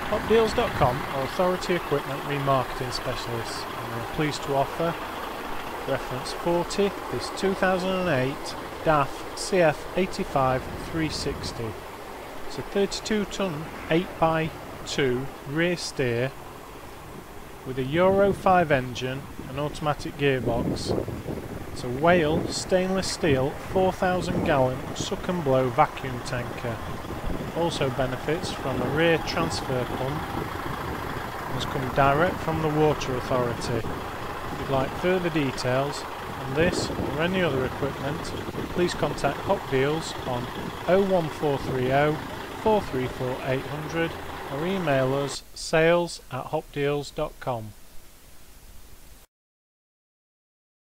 Hopdeals.com are authority equipment remarketing specialists, and we are pleased to offer reference 40, this 2008 DAF CF85 360. It's a 32 tonne 8x2 rear steer with a Euro 5 engine and automatic gearbox. It's a Whale Stainless Steel 4,000 gallon suck and blow vacuum tanker. Also benefits from a rear transfer pump and has come direct from the Water Authority. If you'd like further details on this or any other equipment, please contact Hopdeals on 01430 434 800 or email us sales@hopdeals.com.